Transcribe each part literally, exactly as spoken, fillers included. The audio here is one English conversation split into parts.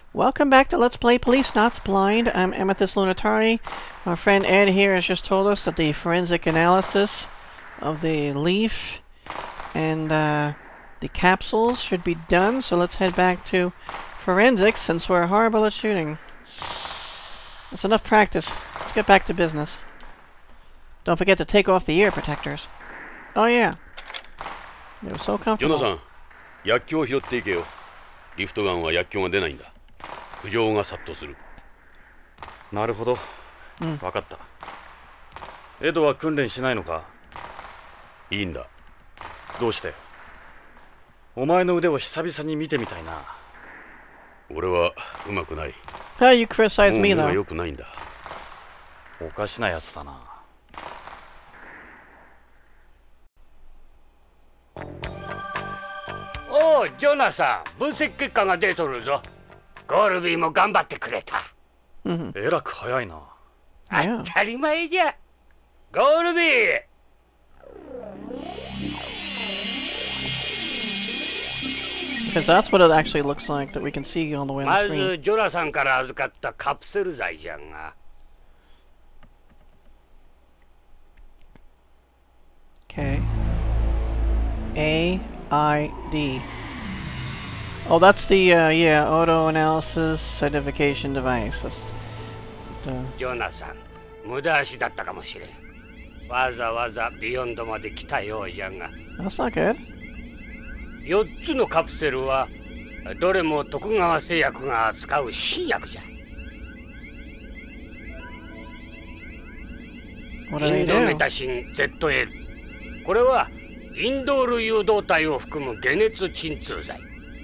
Welcome back to Let's Play Policenauts Blind. I'm Amethyst Lunatari. Our friend Ed here has just told us that the forensic analysis of the leaf and uh, the capsules should be done, so let's head back to forensics since we're horrible at shooting. That's enough practice. Let's get back to business. Don't forget to take off the ear protectors. Oh yeah. They were so comfortable. ジョナさん、薬莢を拾っていけよ。リフトガンは薬莢が出ないんだ。苦情が殺到する。 なるほど。うん、分かった。エドは訓練しないのか？ いいんだ。 どうして？お前の腕を久々に見てみたいな。 俺はうまくない。 How you criticize me though? は良くないんだ。 おかしなやつだな。 おう、ジョナさん、分析結果が出とるぞ。ゴールビーも頑張ってくれた。 えらく早いな。 当たり前じゃ。ゴールビー。 Because that's what it actually looks like that we can see on the way on the screen. まずジョナさんから預かったカプセル剤じゃが。 Okay. A I D. Oh, that's the uh, yeah auto analysis identification device. That's the. ジョナさん、無駄足だったかもしれん。わざわざビヨンドまで来たようじゃが。 That's not good. よっつのカプセルはどれも徳川製薬が扱う新薬じゃ。インドメタシン ゼットエル。これはインドール誘導体を含む解熱鎮痛剤。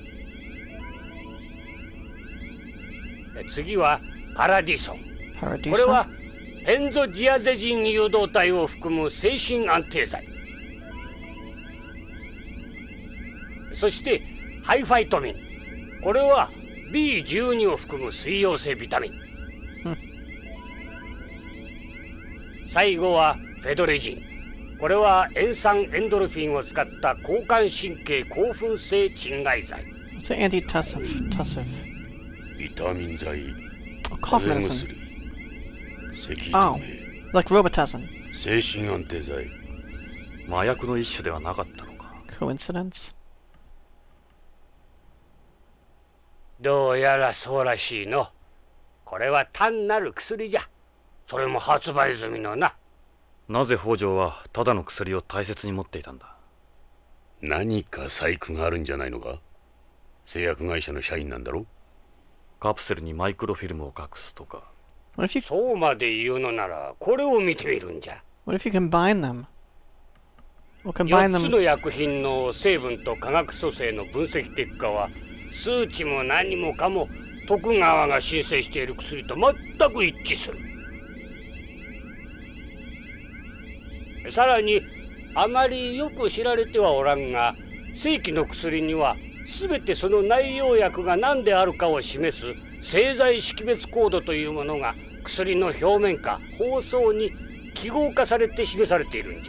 次はパラディソン。これはペンゾジアゼジン誘導体を含む精神安定剤。そしてハイファイトミン。これは ビーじゅうに を含む水溶性ビタミン。最後はフェドレジン。これは塩酸エンドルフィンを使った交感神経興奮性鎮害剤。 It's an antitussive. Tussive. ビタミン剤。 Cough medicine. Oh, like Robitussin. 精神安定剤。 麻薬の一種ではなかったのか。 Coincidence? どうやらそうらしいの。これは単なる薬じゃ。それも発売済みのな。 なぜ北条はただの薬を大切に持っていたんだ？ 何か細工があるんじゃないのか？製薬会社の社員なんだろ？ カプセルにマイクロフィルムを隠すとか。 そうまで言うのならこれを見てみるんじゃ。 What if you combine them? We'll combine them. よっつの薬品の成分と化学組成の分析結果は数値も何もかも徳川が申請している薬と全く一致する。さらにあまりよく知られてはおらんが、正規の薬には全てその内容薬が何であるかを示す製剤識別コードというものが薬の表面か包装に記号化されて示されているんじゃ。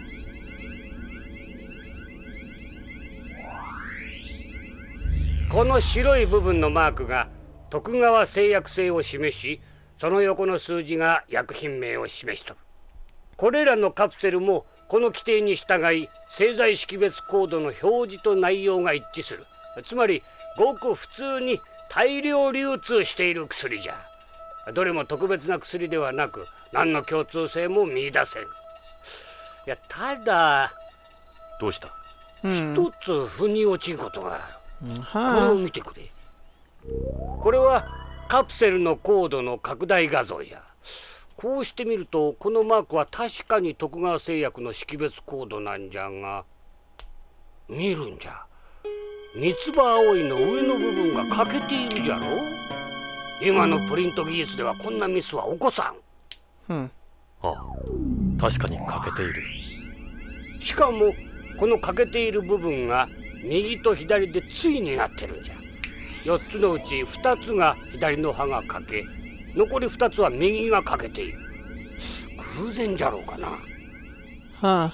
この白い部分のマークが徳川製薬製を示し、その横の数字が薬品名を示しとる。これらのカプセルもこの規定に従い製剤識別コードの表示と内容が一致する。つまりごく普通に大量流通している薬じゃ。どれも特別な薬ではなく何の共通性も見出せん。いや、ただどうした？ 一つ腑に落ちんことがある。これを見てくれ。これはカプセルのコードの拡大画像じゃ。こうしてみるとこのマークは確かに徳川製薬の識別コードなんじゃが、見るんじゃ。三つ葉葵の上の部分が欠けているじゃろ。今のプリント技術ではこんなミスは起こさん。 うん。 ああ、確かに欠けている。 しかもこの欠けている部分が右と左で対になってるんじゃ。よっつのうちふたつが左の刃が欠け、残りふたつは右が欠けている。偶然じゃろうかな。 Huh.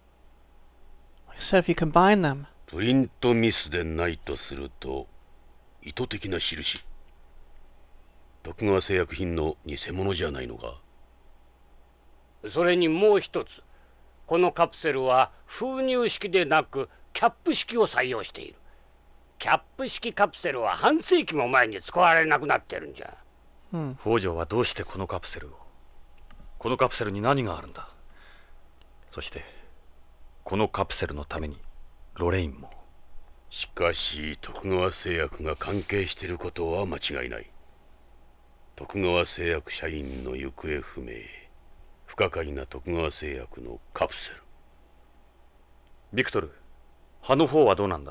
Like I said, if you combine them. プリントミスでないとすると意図的な印。徳川製薬品の偽物じゃないのか。 それにもう一つ、このカプセルは封入式でなくキャップ式を採用している。キャップ式カプセルは半世紀も前に使われなくなってるんじゃ。 うん。 北条はどうしてこのカプセルを？このカプセルに何があるんだ？そしてこのカプセルのためにロレインも。 しかし徳川製薬が関係していることは間違いない。徳川製薬社員の行方不明、不可解な徳川製薬のカプセル。 ビクトル、葉の方はどうなんだ？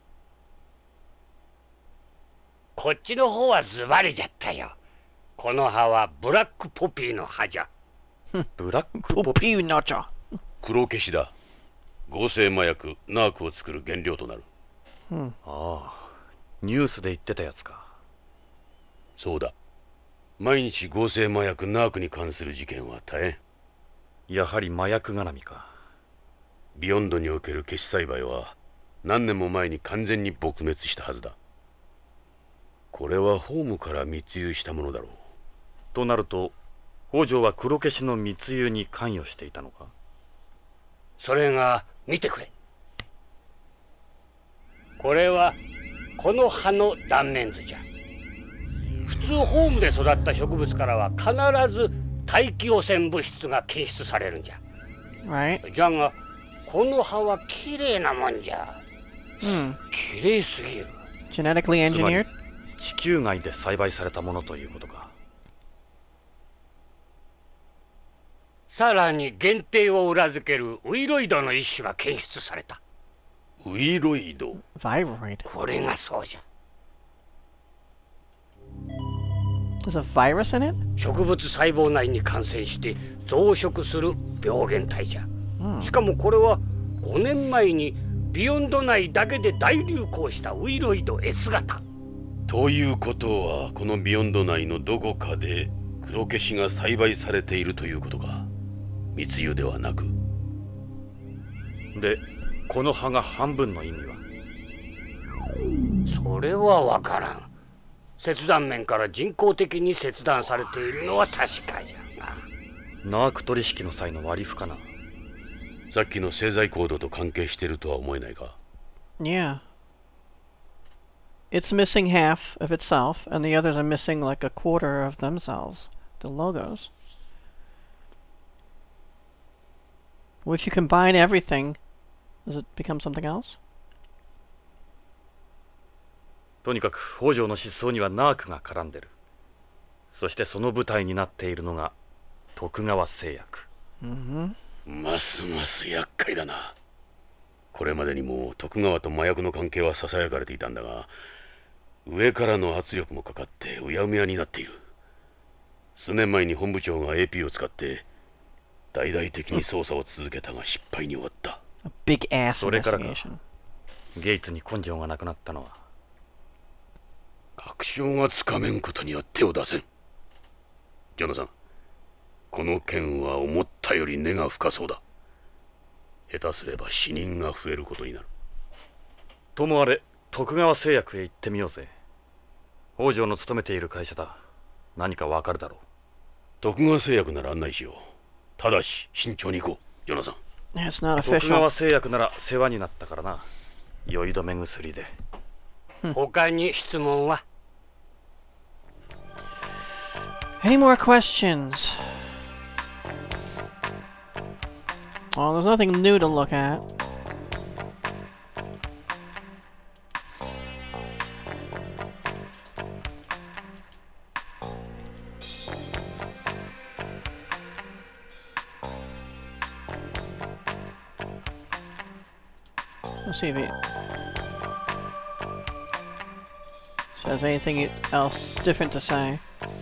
こっちの方はズバリじゃったよ。この葉はブラックポピーの葉じゃ。 ブラックポポピーナチャ。 黒消しだ。合成麻薬ナークを作る原料となる。 うん。 ああ、ニュースで言ってたやつか。 そうだ。毎日合成麻薬ナークに関する事件は大変。 やはり麻薬絡みか。 ビヨンドにおける消し栽培は何年も前に完全に撲滅したはずだ。これはホームから密輸したものだろう。 となると北条は黒消しの密輸に関与していたのか？ それが見てくれ。これはこの葉の断面図じゃ。普通ホームで育った植物からは必ず大気汚染物質が検出されるんじゃ。 Right. じゃがこの葉はきれいなもんじゃ。 うん。 きれいすぎる。 Genetically つまり engineered? 地球外で栽培されたものということか。 さらに限定を裏付けるウイロイドの一種が検出された。 ウイロイド。 Viroid. これがそうじゃ。 There's a virus in it? 植物細胞内に感染して増殖する病原体じゃ。しかもこれはごねんまえにビヨンド内だけで大流行したウイロイド S 型。 ということはこのビヨンド内のどこかで黒消しが栽培されているということか。密輸ではなく。 でこの葉が半分の意味は？ それはわからん。切断面から人工的に切断されているのは確かじゃが。 ナーク取引の際の割り符かな。 さっきの製剤コードと関係しているとは思えないか。 Yeah. It's missing half of itself, and the others are missing like a quarter of themselves, the logos. Well, if you combine everything, does it become something else? とにかく北条の失踪にはナークが絡んでる。そしてその舞台になっているのが徳川製薬。 Mm-hmm. ますます厄介だな。これまでにも徳川と麻薬の関係はささやかれていたんだが、上からの圧力もかかってうやむやになっている。数年前に本部長が エーピー を使って大々的に捜査を続けたが失敗に終わった。 A big ass それからか investigation. ゲイツに根性がなくなったのは。 確証がつかめんことには手を出せん。ジョナサン、この件は思ったより根が深そうだ。下手すれば死人が増えることになる。 ともあれ徳川製薬へ行ってみようぜ。北条の勤めている会社だ。何かわかるだろう。 徳川製薬なら案内しよう。ただし慎重に行こう、ジョナサン。 It's not 徳 official. 川製薬なら世話になったからな。酔い止め薬で。 他に質問は？ Any more questions? Oh, there's nothing new to look at. Let's see if it says anything else different to say.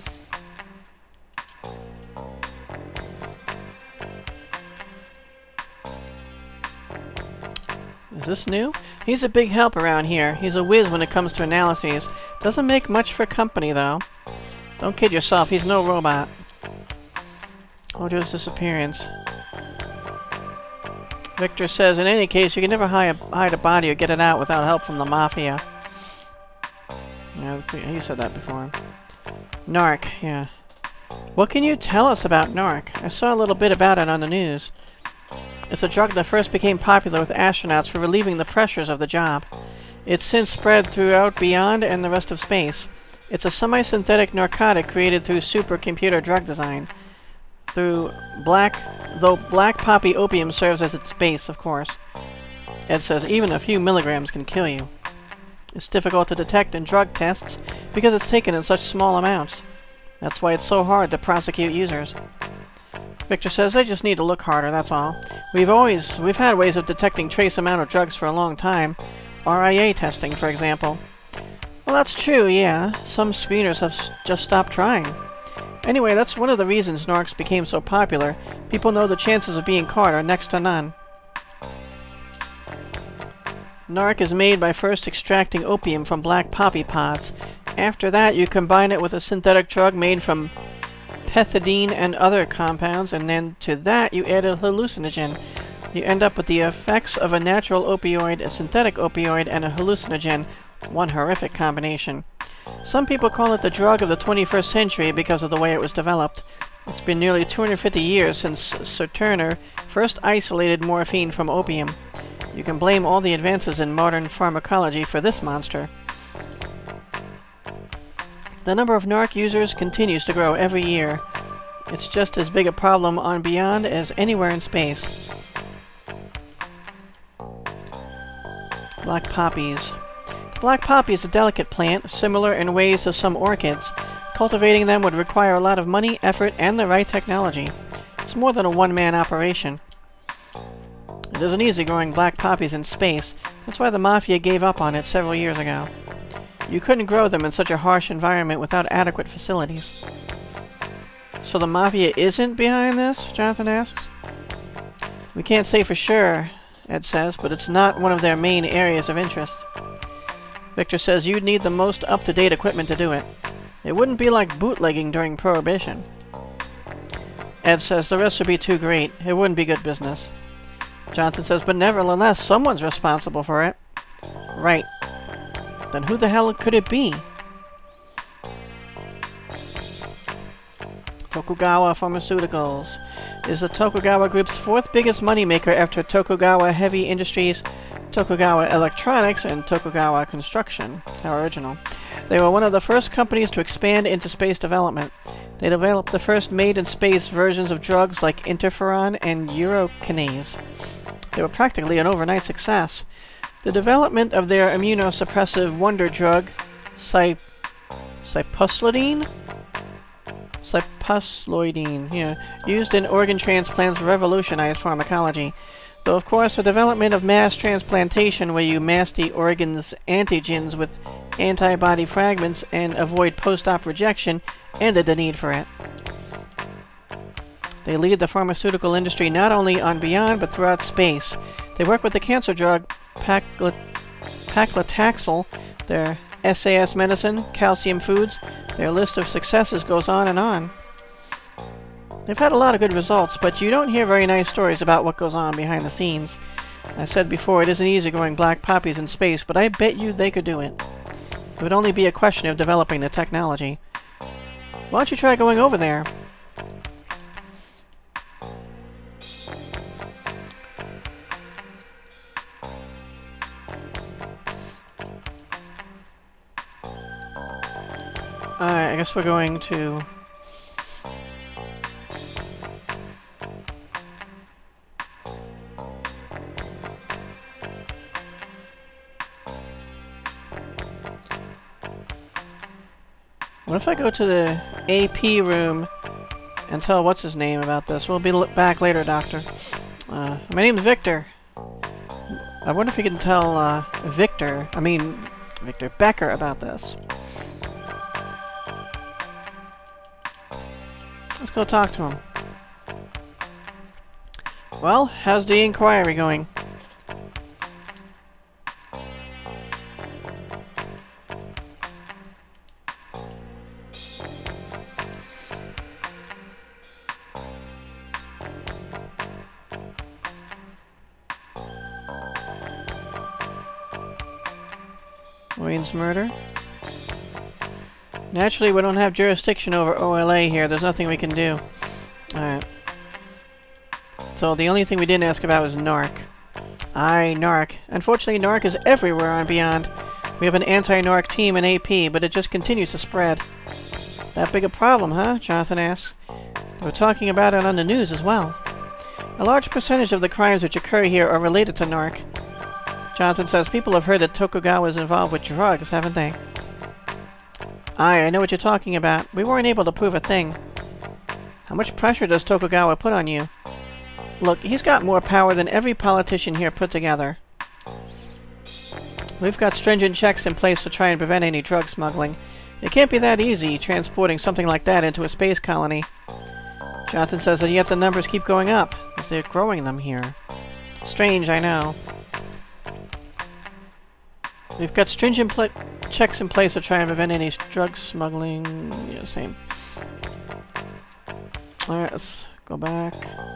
Is this new? He's a big help around here. He's a whiz when it comes to analyses. Doesn't make much for company, though. Don't kid yourself, he's no robot. Ojo's disappearance. Victor says, in any case, you can never hide a, hide a body or get it out without help from the Mafia. Yeah, you said that before. Narc, yeah. What can you tell us about Narc? I saw a little bit about it on the news. It's a drug that first became popular with astronauts for relieving the pressures of the job. It's since spread throughout beyond and the rest of space. It's a semi-synthetic narcotic created through supercomputer drug design. Through black, though black poppy opium serves as its base, of course. Ed says even a few milligrams can kill you. It's difficult to detect in drug tests because it's taken in such small amounts. That's why it's so hard to prosecute users. Victor says they just need to look harder, that's all. We've always, we've had ways of detecting trace amount of drugs for a long time. R I A testing, for example. Well, that's true, yeah. Some screeners have s just stopped trying. Anyway, that's one of the reasons Narcs became so popular. People know the chances of being caught are next to none. Narc is made by first extracting opium from black poppy pods. After that, you combine it with a synthetic drug made from pethidine and other compounds, and then to that you add a hallucinogen. You end up with the effects of a natural opioid, a synthetic opioid, and a hallucinogen. One horrific combination. Some people call it the drug of the twenty-first century because of the way it was developed. It's been nearly two hundred fifty years since Saturn first isolated morphine from opium. You can blame all the advances in modern pharmacology for this monster. The number of Narc users continues to grow every year. It's just as big a problem on Beyond as anywhere in space. Black poppies. Black poppy is a delicate plant, similar in ways to some orchids. Cultivating them would require a lot of money, effort, and the right technology. It's more than a one-man operation. It isn't easy growing black poppies in space. That's why the Mafia gave up on it several years ago. You couldn't grow them in such a harsh environment without adequate facilities. So the Mafia isn't behind this? Jonathan asks. We can't say for sure, Ed says, but it's not one of their main areas of interest. Victor says you'd need the most up-to-date equipment to do it. It wouldn't be like bootlegging during Prohibition. Ed says the rest would be too great. It wouldn't be good business. Jonathan says, but nevertheless, someone's responsible for it. Right. Then who the hell could it be? Tokugawa Pharmaceuticals is the Tokugawa Group's fourth biggest moneymaker after Tokugawa Heavy Industries, Tokugawa Electronics, and Tokugawa Construction. How original. They were one of the first companies to expand into space development. They developed the first made-in-space versions of drugs like interferon and urokinase. They were practically an overnight success. The development of their immunosuppressive wonder drug, Cy cypuslidine? Cypusloidine, yeah, used in organ transplants revolutionized pharmacology. Though, of course, the development of mass transplantation, where you mask the organ's antigens with antibody fragments and avoid post-op rejection, ended the need for it. They lead the pharmaceutical industry not only on Beyond, but throughout space. They work with the cancer drug Pacli Paclitaxel, their S A S medicine, calcium foods. Their list of successes goes on and on. They've had a lot of good results, but you don't hear very nice stories about what goes on behind the scenes. I said before, it isn't easy growing black poppies in space, but I bet you they could do it. It would only be a question of developing the technology. Why don't you try going over there? Alright, I guess we're going to... What if I go to the A P room and tell what's his name about this? We'll be back later, Doctor. Uh, my name's Victor. I wonder if you can tell uh, Victor, I mean Victor Becker about this. Let's go talk to him. Well, how's the inquiry going? Wayne's murder? Naturally, we don't have jurisdiction over O L A here. There's nothing we can do. Alright. So the only thing we didn't ask about was Narc. Aye, Narc. Unfortunately, Narc is everywhere on Beyond. We have an anti-Narc team in A P, but it just continues to spread. That big a problem, huh? Jonathan asks. They were talking about it on the news as well. A large percentage of the crimes which occur here are related to Narc. Jonathan says people have heard that Tokugawa is involved with drugs, haven't they? Aye, I know what you're talking about. We weren't able to prove a thing. How much pressure does Tokugawa put on you? Look, he's got more power than every politician here put together. We've got stringent checks in place to try and prevent any drug smuggling. It can't be that easy, transporting something like that into a space colony. Jonathan says that yet the numbers keep going up, as they're growing them here. Strange, I know. We've got stringent pl checks in place to try and prevent any drug smuggling. Yeah, same. Alright, let's go back.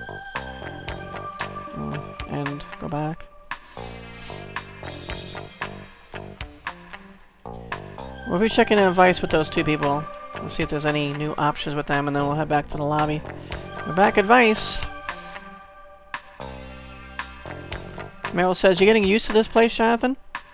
Oh, and go back. We'll be checking in advice with those two people. We'll see if there's any new options with them, and then we'll head back to the lobby. We're back at Vice. Meryl says, "You're getting used to this place, Jonathan?"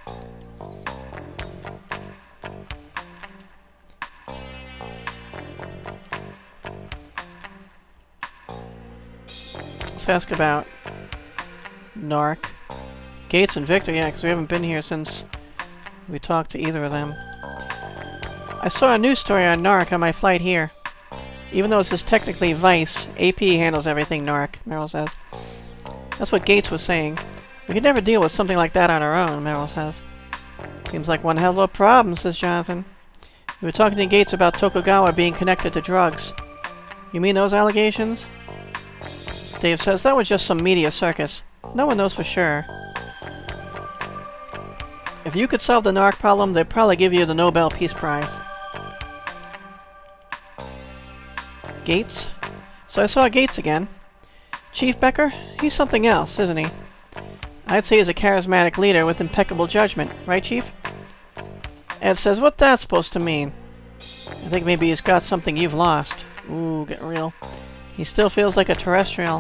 Let's ask about Narc. Gates and Victor, yeah, because we haven't been here since we talked to either of them. I saw a news story on Narc on my flight here. Even though this is technically Vice, A P handles everything Narc, Meryl says. That's what Gates was saying. We could never deal with something like that on our own, Meryl says. Seems like one hell of a problem, says Jonathan. We were talking to Gates about Tokugawa being connected to drugs. You mean those allegations? Dave says that was just some media circus. No one knows for sure. If you could solve the Narc problem, they'd probably give you the Nobel Peace Prize. Gates? So I saw Gates again. Chief Becker? He's something else, isn't he? I'd say he's a charismatic leader with impeccable judgment. Right, Chief? Ed says, what's that supposed to mean? I think maybe he's got something you've lost. Ooh, get real. He still feels like a terrestrial.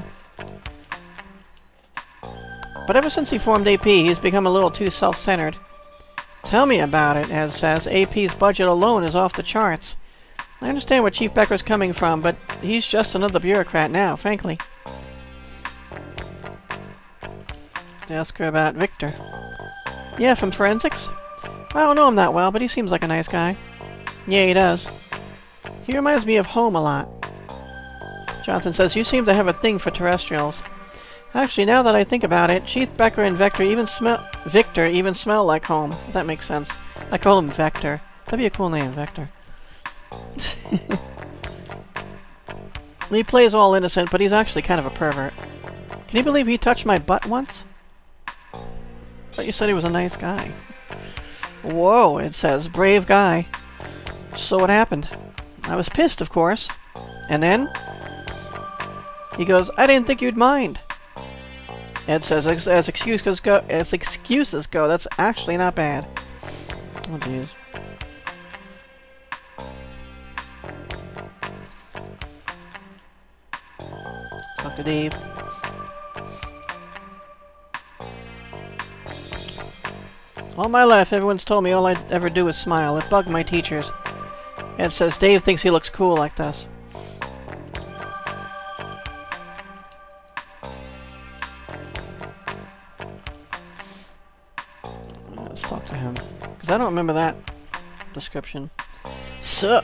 But ever since he formed A P, he's become a little too self-centered. Tell me about it, Ed says. A P's budget alone is off the charts. I understand where Chief Becker's coming from, but he's just another bureaucrat now, frankly. To ask her about Victor. Yeah, from forensics? I don't know him that well, but he seems like a nice guy. Yeah, he does. He reminds me of home a lot. Jonathan says, you seem to have a thing for terrestrials. Actually, now that I think about it, Chief Becker and Vector even smell Victor even smell like home. If that makes sense. I call him Vector. That'd be a cool name, Vector. He plays all innocent, but he's actually kind of a pervert. Can you believe he touched my butt once? I thought you said he was a nice guy. Whoa, it says, brave guy. So what happened? I was pissed, of course. And then? He goes, I didn't think you'd mind. Ed says, as, as excuses go, as excuses go, that's actually not bad. Oh, jeez. Talk to Dave. All my life, everyone's told me all I'd ever do is smile. It bugged my teachers. Ed says, Dave thinks he looks cool like this. Let's talk to him. Because I don't remember that description. So,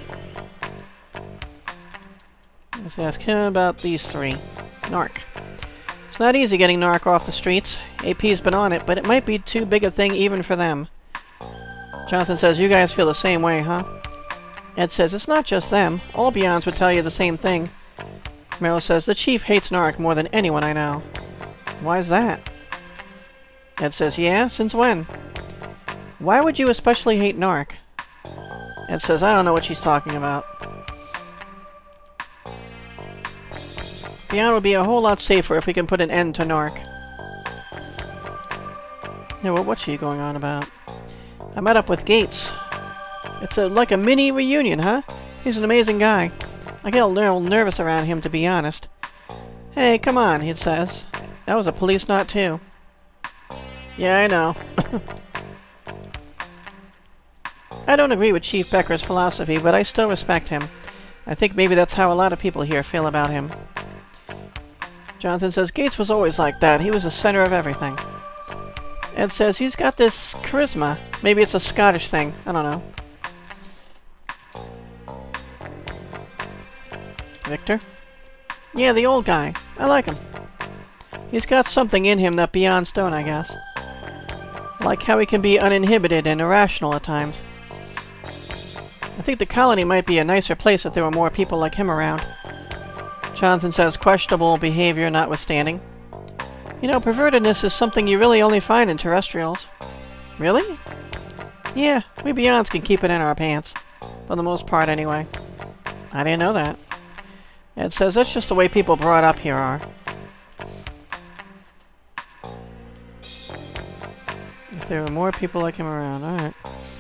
let's ask him about these three. Narc. It's not easy getting Narc off the streets. A P's been on it, but it might be too big a thing even for them. Jonathan says, you guys feel the same way, huh? Ed says, it's not just them. All Beyonds would tell you the same thing. Meryl says, the Chief hates Narc more than anyone I know. Why is that? Ed says, yeah? Since when? Why would you especially hate Narc? Ed says, I don't know what she's talking about. Beyond would be a whole lot safer if we can put an end to Narc. Yeah, well, what's she going on about? I met up with Gates. It's a, like a mini reunion, huh? He's an amazing guy. I get a little nervous around him, to be honest. Hey, come on, he says. That was a Policenaut, too. Yeah, I know. I don't agree with Chief Becker's philosophy, but I still respect him. I think maybe that's how a lot of people here feel about him. Jonathan says, Gates was always like that. He was the center of everything. Ed says, he's got this charisma. Maybe it's a Scottish thing. I don't know. Victor? Yeah, the old guy. I like him. He's got something in him that beyonds don't, I guess. I like how he can be uninhibited and irrational at times. I think the colony might be a nicer place if there were more people like him around. Jonathan says, questionable behavior notwithstanding. You know, pervertedness is something you really only find in terrestrials. Really? Yeah, we beyonds can keep it in our pants. For the most part, anyway. I didn't know that. Ed says, that's just the way people brought up here are. If there were more people like him around, alright.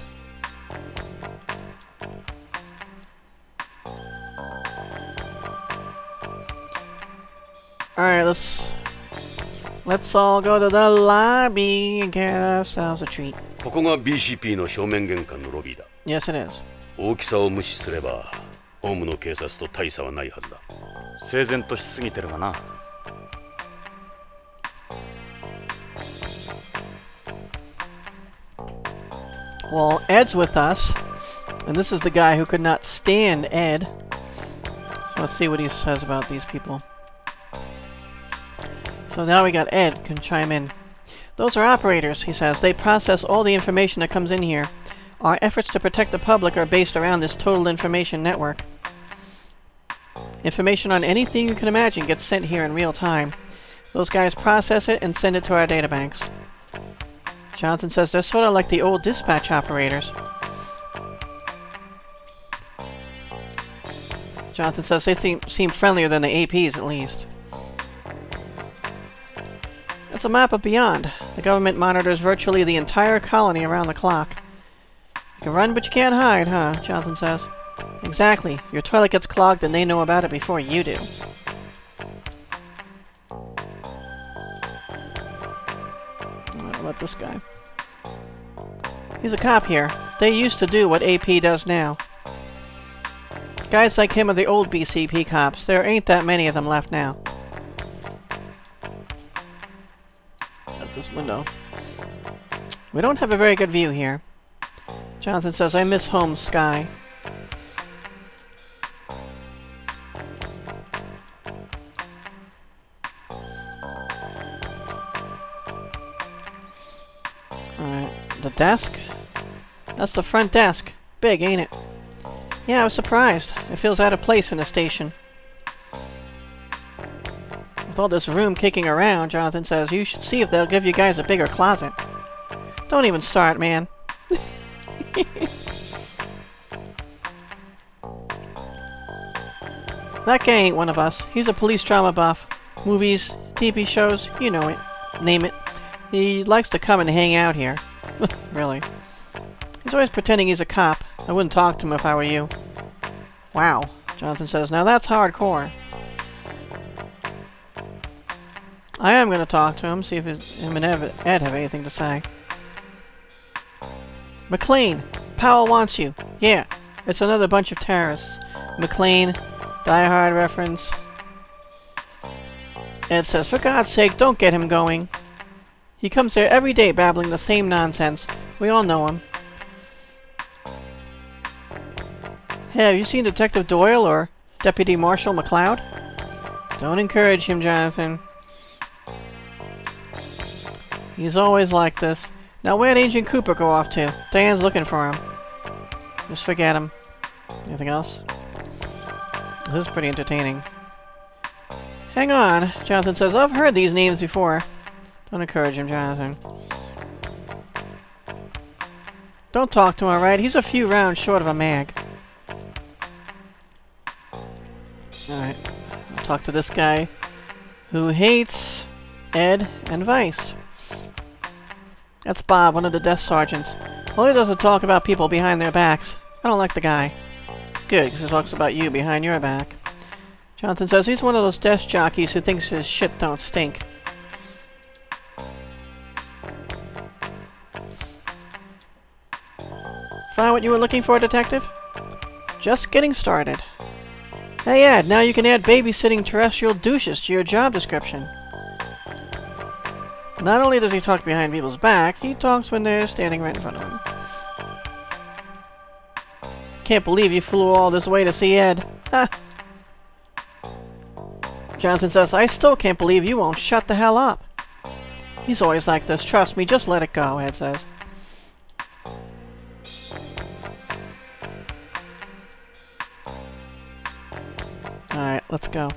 Alright, let's... Let's all go to the lobby and get ourselves a treat. ここが ビーシーピー の正面玄関のロビーだ。 Yes, it is. 大きさを無視すれば、ホームの警察と大差はないはずだ。 整然としすぎてるがな。 Well, Ed's with us, and this is the guy who could not stand Ed. So let's see what he says about these people. So now we got Ed can chime in. Those are operators, he says. They process all the information that comes in here. Our efforts to protect the public are based around this total information network. Information on anything you can imagine gets sent here in real time. Those guys process it and send it to our databanks. Jonathan says they're sort of like the old dispatch operators. Jonathan says they seem, seem friendlier than the A Ps, at least. That's a map of Beyond. The government monitors virtually the entire colony around the clock. You can run, but you can't hide, huh? Jonathan says. Exactly. Your toilet gets clogged and they know about it before you do. What about this guy? He's a cop here. They used to do what A P does now. Guys like him are the old B C P cops. There ain't that many of them left now. At this window. We don't have a very good view here. Jonathan says, I miss home sky. Alright, the desk? That's the front desk. Big, ain't it? Yeah, I was surprised. It feels out of place in a station. With all this room kicking around, Jonathan says, you should see if they'll give you guys a bigger closet. Don't even start, man. That guy ain't one of us. He's a police drama buff. Movies, T V shows, you know it. Name it. He likes to come and hang out here. Really. He's always pretending he's a cop. I wouldn't talk to him if I were you. Wow, Jonathan says. Now that's hardcore. I am going to talk to him, see if his, him and Ed have anything to say. McLean, Powell wants you. Yeah, it's another bunch of terrorists. McLean, Die Hard reference. Ed says, for God's sake, don't get him going. He comes here every day babbling the same nonsense. We all know him. Hey, have you seen Detective Doyle or Deputy Marshal McLeod? Don't encourage him, Jonathan. He's always like this. Now where'd Agent Cooper go off to? Diane's looking for him. Just forget him. Anything else? This is pretty entertaining. Hang on, Jonathan says. I've heard these names before. Don't encourage him, Jonathan. Don't talk to him, alright? He's a few rounds short of a mag. Alright. I'll talk to this guy who hates Ed and Vice. That's Bob, one of the desk sergeants. Well, he doesn't talk about people behind their backs. I don't like the guy. Good, because he talks about you behind your back. Jonathan says he's one of those desk jockeys who thinks his shit don't stink. Find what you were looking for, Detective? Just getting started. Hey Ed, now you can add babysitting terrestrial douches to your job description. Not only does he talk behind people's back, he talks when they're standing right in front of him. Can't believe you flew all this way to see Ed. Ha! Jonathan says, I still can't believe you won't shut the hell up. He's always like this. Trust me, just let it go, Ed says. Alright, let's go.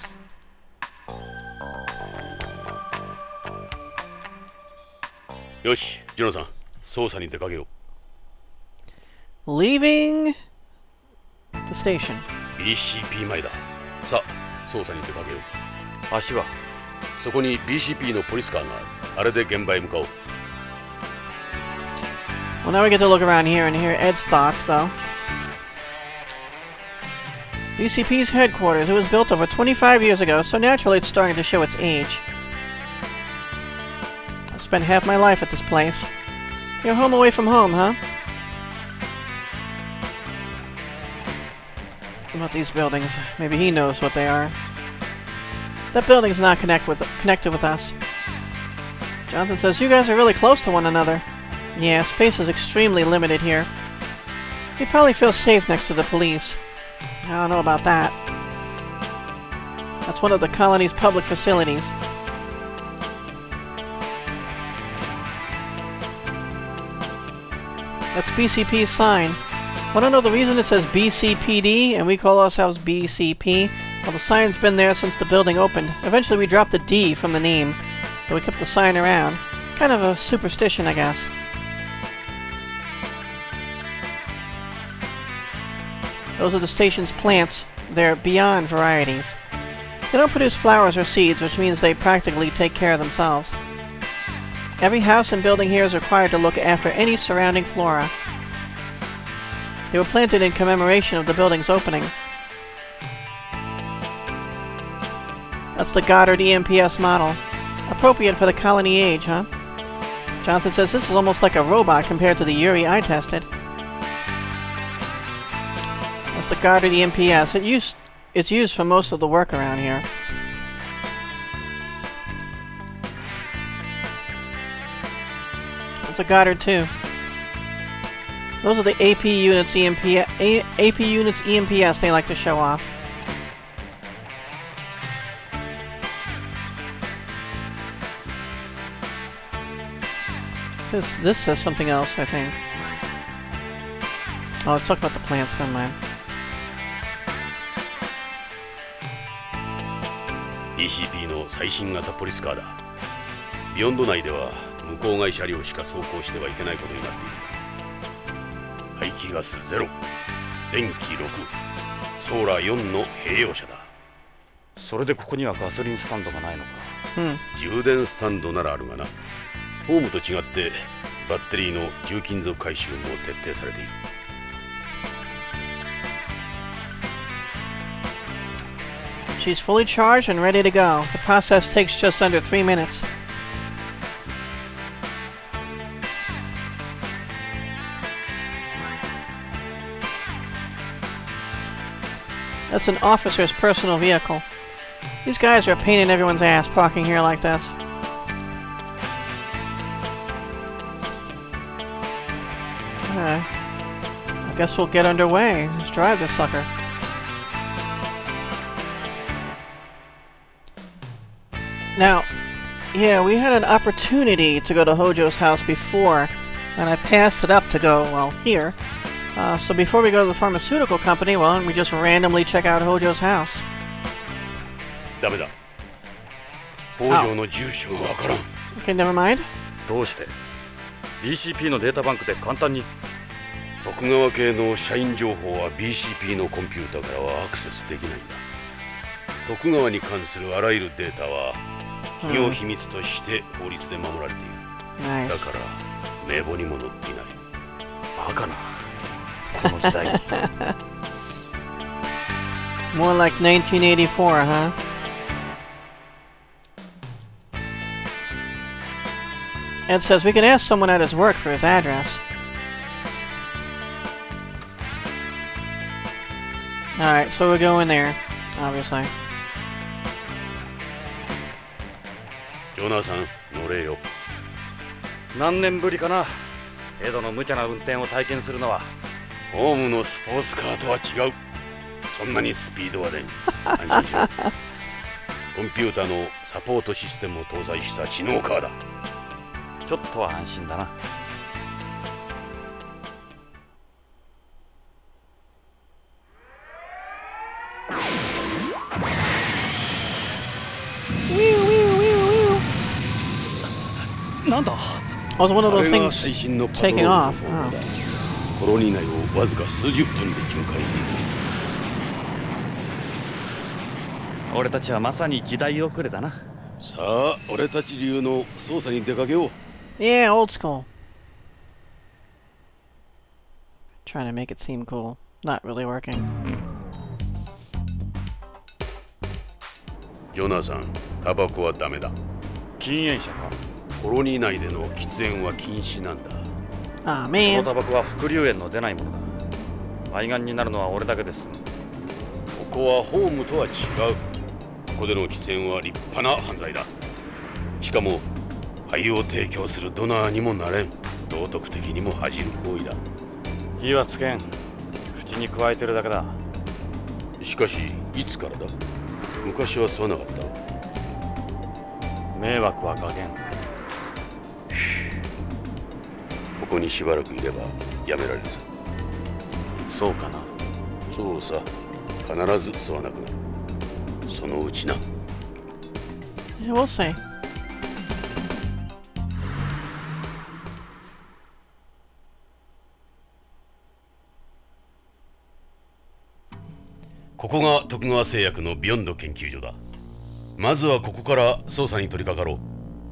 Yoshi, Juno-san, 捜査に出かけよう。 Leaving the station. ビーシーピー 前だ。さあ、捜査に出かけよう。 足はそこに ビーシーピー のポリスカーがある。あれで現場へ向かおう。 Well, now we get to look around here and hear Ed's thoughts, though. B C P's headquarters. It was built over twenty-five years ago, so naturally it's starting to show its age. I spent half my life at this place. You're home away from home, huh? What about these buildings? Maybe he knows what they are. That building's not connect with, connected with us. Jonathan says, you guys are really close to one another. Yeah, space is extremely limited here. You probably feel safe next to the police. I don't know about that. That's one of the colony's public facilities. That's B C P's sign. Want to know the reason it says B C P D and we call ourselves B C P? Well, the sign's been there since the building opened. Eventually we dropped the D from the name, but we kept the sign around. Kind of a superstition, I guess. Those are the station's plants. They're beyond varieties. They don't produce flowers or seeds, which means they practically take care of themselves. Every house and building here is required to look after any surrounding flora. They were planted in commemoration of the building's opening. That's the Goddard E M P S model. Appropriate for the colony age, huh? Jonathan says this is almost like a robot compared to the Yuri I tested. That's the Goddard E M P S. It used, it's used for most of the work around here. It's a Goddard too. Those are the A P units E M P S, A, AP units E M P S they like to show off. This, this says something else, I think. Oh, let's talk about the plants, never mind. ビーシーピー の最新型ポリスカーだ。ビヨンド内では無公害車両しか走行してはいけないことになっている。排気ガスゼロ、電気ろく、ソーラーよんの併用車だ。 それでここにはガソリンスタンドがないのか。 うん。 充電スタンドならあるがな。ホームと違ってバッテリーの重金属回収も徹底されている。 She's fully charged and ready to go. The process takes just under three minutes. That's an officer's personal vehicle. These guys are a pain in everyone's ass parking here like this. Okay. I guess we'll get underway. Let's drive this sucker. Now, yeah, we had an opportunity to go to Hojo's house before, and I passed it up to go, well, here. Uh, so before we go to the pharmaceutical company, well, we just randomly check out Hojo's house. ダメだ。北条の住所がわからん。 Okay, never mind. どうして ビーシーピー のデータバンクで簡単に。 徳川系の社員情報は ビーシーピー のコンピューターからはアクセスできないんだ。徳川に関するあらゆるデータは企業秘密として法律で守られている。 Nice. だから名簿にも載っていない。 バカな。 この時代に。 More like nineteen eighty-four, huh? Ed says we can ask someone at his work for his address. Alright, so we'll go in there, obviously. ジョナサン、乗れよ。 何年ぶりかな、エドの無茶な運転を体験するのは。 ホームのスポーツカーとは違う。そんなにスピードは出ん。安心しろ。コンピューターのサポートシステムを搭載した知能カーだ。 ちょっとは安心だな。なんだ? Oh, it's one of those things taking off. Oh. コロニー内をわずか数十分で巡回できる。 俺たちはまさに時代遅れだな。 さあ、俺たち流の捜査に出かけよう。 Yeah, old school. Trying to make it seem cool. Not really working. ジョナサン、タバコはダメだ。 禁煙者か。 コロニー内での喫煙は禁止なんだ。 Ah, こ man. のタバコは副流煙の出ないものだ。肺がんになるのは俺だけです。 ここはホームとは違う。ここでの喫煙は立派な犯罪だ。しかも肺を提供するドナーにもなれん。道徳的にも恥じる行為だ。 火はつけん。口に加えてるだけだ。 しかしいつからだ？昔は吸わなかった。 迷惑は加減。 ここにしばらくいればやめられるさ。 そうかな。 そうさ。必ず吸わなくなる。そのうちな。 Yeah, we'll see. ここが徳川製薬のビヨンド研究所だ。まずはここから捜査に取り掛かろう。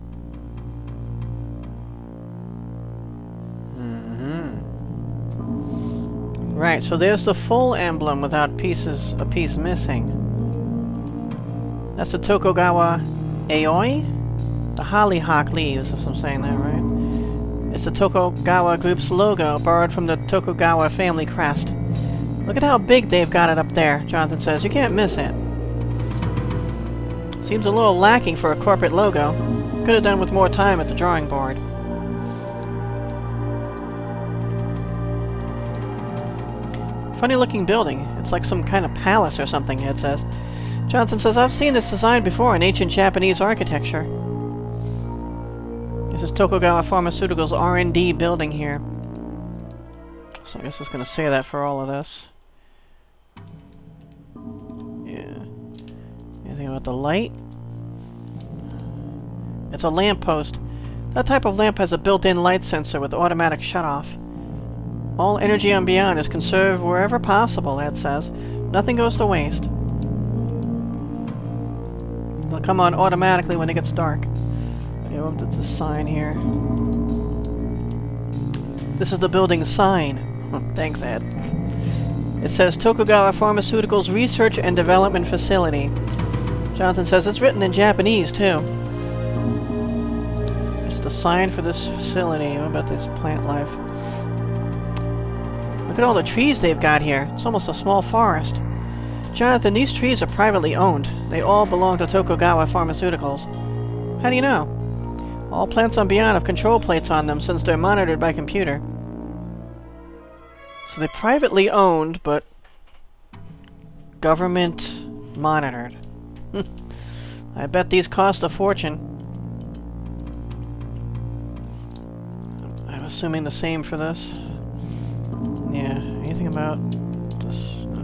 Right, so there's the full emblem without pieces, a piece missing. That's the Tokugawa Aoi? The hollyhock leaves, if I'm saying that right. It's the Tokugawa group's logo, borrowed from the Tokugawa family crest. Look at how big they've got it up there, Jonathan says. You can't miss it. Seems a little lacking for a corporate logo. Could have done with more time at the drawing board. Funny looking building. It's like some kind of palace or something, Ed says. Johnson says, I've seen this design before in ancient Japanese architecture. This is Tokugawa Pharmaceuticals R and D building here. So I guess it's going to say that for all of this. Yeah. Anything about the light? It's a lamppost. That type of lamp has a built-in light sensor with automatic shutoff. All energy on Beyond is conserved wherever possible, Ed says. Nothing goes to waste. They'll come on automatically when it gets dark. Okay, well, that's a sign here. This is the building's sign. Thanks, Ed. It says Tokugawa Pharmaceuticals Research and Development Facility. Jonathan says it's written in Japanese, too. It's the sign for this facility. What about this plant life? Look at all the trees they've got here. It's almost a small forest. Jonathan, these trees are privately owned. They all belong to Tokugawa Pharmaceuticals. How do you know? All plants on Beyond have control plates on them since they're monitored by computer. So they're privately owned, but government monitored. I bet these cost a fortune. I'm assuming the same for this. Yeah, anything about this? No,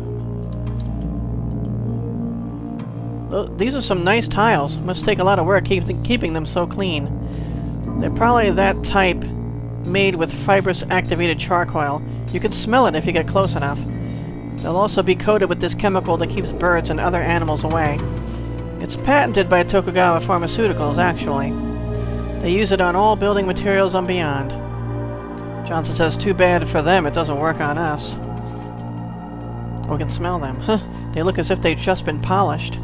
nothing. These are some nice tiles. Must take a lot of work keep th keeping them so clean. They're probably that type made with fibrous activated charcoal. You can smell it if you get close enough. They'll also be coated with this chemical that keeps birds and other animals away. It's patented by Tokugawa Pharmaceuticals, actually. They use it on all building materials on Beyond. Johnson says, too bad for them, it doesn't work on us. We can smell them. Huh. They look as if they'd just been polished.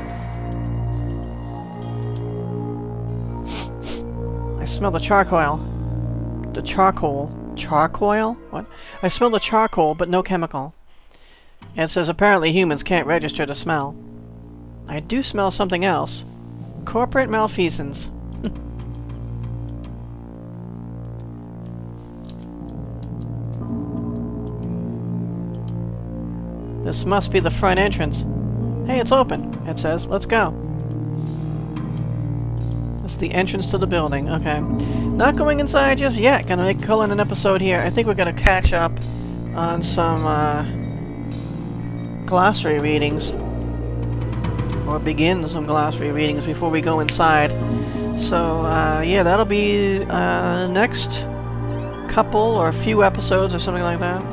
I smell the charcoal. The charcoal. Charcoal? What? I smell the charcoal, but no chemical. And it says apparently humans can't register the smell. I do smell something else. Corporate malfeasance. This must be the front entrance. Hey, it's open, it says. Let's go. It's the entrance to the building. Okay. Not going inside just yet. Gonna make Cullen an episode here. I think we're gonna catch up on some uh, glossary readings. Or begin some glossary readings before we go inside. So, uh, yeah, that'll be uh, next couple or a few episodes or something like that.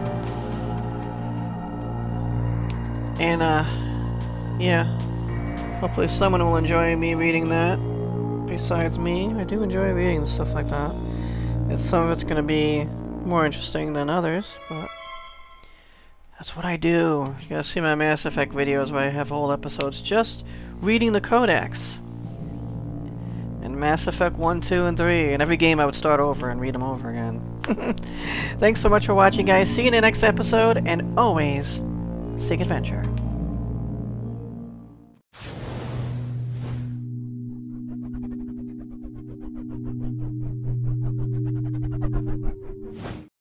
And, uh, yeah. Hopefully someone will enjoy me reading that. Besides me. I do enjoy reading stuff like that. It's, some of it's going to be more interesting than others, but that's what I do. You gotta see my Mass Effect videos where I have whole episodes just reading the codex. And Mass Effect one, two, and three. And every game I would start over and read them over again. Thanks so much for watching, guys. See you in the next episode, and always seek adventure.